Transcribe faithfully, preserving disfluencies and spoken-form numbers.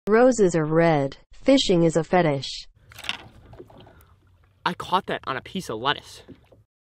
Roses are red. Fishing is a fetish. I caught that on a piece of lettuce.